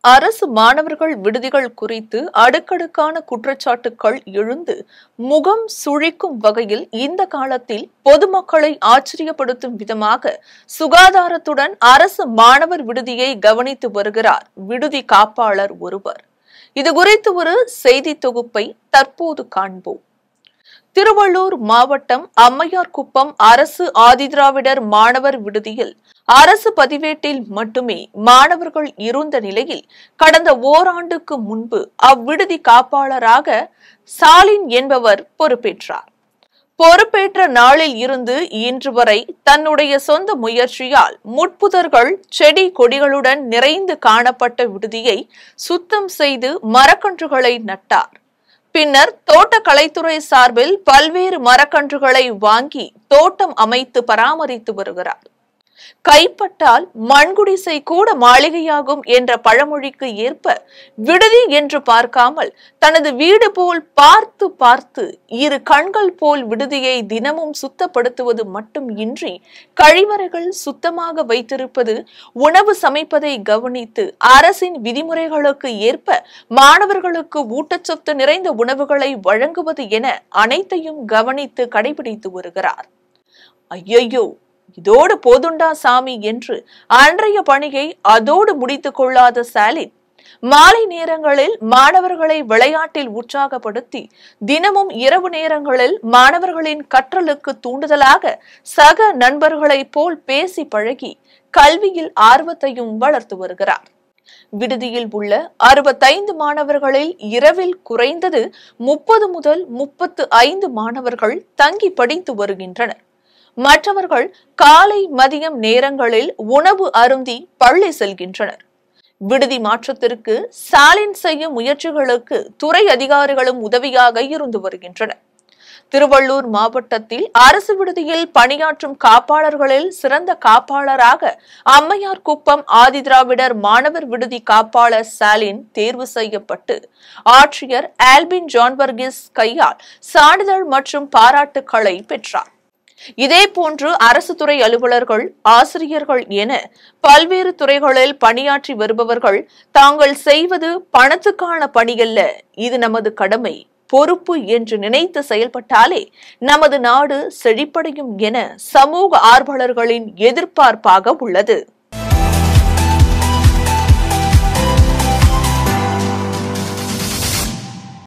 அரசு மாணவர்கள் விடுதிகள் குறித்து அடுக்கடுக்கான குற்றச்சாட்டுகள் எழுந்து முகம் சுழிக்கும் வகையில் இந்த காலத்தில் பொதுமக்களை ஆச்சரியப்படுத்தும் விதமாக சுகாதாரத்துடன் அரசு மாணவர் விடுதியை கவனித்து வருகிறார் விடுதி காப்பாளர் ஒருவர். இதுகுறித்து ஒரு செய்தி தொகுப்பை தற்போது காண்போம். திருவள்ளூர் மாவட்டம் அம்மையார்குப்பம் அரசு ஆதிதிராவிடர் மாணவர் விடுதியில் அரசு பதிவேட்டில் மட்டுமே மாணவர்கள் இருந்த நிலையில் கடந்த ஓராண்டுக்கு முன்பு அவ்விடுதி காப்பாளராக ஸ்டாலின் என்பவர் பொறுப்பேற்றார். பொறுப்பேற்ற நாளில் இருந்து இன்று வரை தன்னுடைய சொந்த முயற்சியால் முட்புதர்கள் செடி கொடிகளுடன் நிறைந்து காணப்பட்ட விடுதியை சுத்தம் செய்து மரக்கன்றுகளை நட்டார். பின்னர் தோட்டக்கலைத்துறை சார்பில் பல்வேறு மரக்கன்றுகளை வாங்கி தோட்டம் அமைத்து பராமரித்து வருகிறார். கைப்பட்டால் மண்குடிசை கூட மாளிகையாகும் என்ற பழமொழிக்கு ஏற்ப விடுதி என்று பார்க்காமல் தனது வீடு போல் பார்த்து பார்த்து இரு கண்கள் போல் விடுதியை தினமும் சுத்தப்படுத்துவது மட்டும் இன்றி கழிவறைகள் சுத்தமாக வைத்திருப்பது, உணவு சமைப்பதை கவனித்து அரசின் விதிமுறைகளுக்கு ஏற்ப மாணவர்களுக்கு ஊட்டச்சத்து நிறைந்த உணவுகளை வழங்குவது என அனைத்தையும் கவனித்து கடைபிடித்து வருகிறார். ஐயையோ, இதோடு போதுண்டா சாமி என்று அன்றைய பணியை அதோடு முடித்துக் கொள்ளாத ஸ்டாலின் மாலை நேரங்களில் மாணவர்களை விளையாட்டில் உற்சாகப்படுத்தி தினமும் இரவு நேரங்களில் மாணவர்களின் கற்றலுக்கு தூண்டுதலாக சக நண்பர்களைப் போல் பேசி பழகி கல்வியில் ஆர்வத்தையும் வளர்த்து வருகிறார். விடுதியில் உள்ள 65 மாணவர்களில் இரவில் குறைந்தது 30 முதல் 35 மாணவர்கள் தங்கி படித்து வருகின்றனர். மற்றவர்கள் காலை மதியம் நேரங்களில் உணவு அருந்தி பள்ளி செல்கின்றனர். விடுதி மாற்றத்திற்கு ஸ்டாலின் செய்யும் முயற்சிகளுக்கு துறை அதிகாரிகளும் உதவியாக இருந்து வருகின்றனர். திருவள்ளூர் மாவட்டத்தில் அரசு விடுதியில் பணியாற்றும் காப்பாளர்களில் சிறந்த காப்பாளராக அம்மையார்குப்பம் ஆதிதிராவிடர் மாணவர் விடுதி காப்பாளர் ஸ்டாலின் தேர்வு செய்யப்பட்டு ஆட்சியர் ஆல்பின் ஜான்பர்கிஸ் கையால் சான்றிதழ் மற்றும் பாராட்டுக்களை பெற்றார். இதேபோன்று அரசு துறை அலுவலர்கள், ஆசிரியர்கள் என பல்வேறு துறைகளில் பணியாற்றி வருபவர்கள் தாங்கள் செய்வது பணத்துக்கான பணியல்ல, இது நமது கடமை, பொறுப்பு என்று நினைத்து செயல்பட்டாலே நமது நாடு செழிப்படையும் என சமூக ஆர்வலர்களின் எதிர்பார்ப்பாக உள்ளது.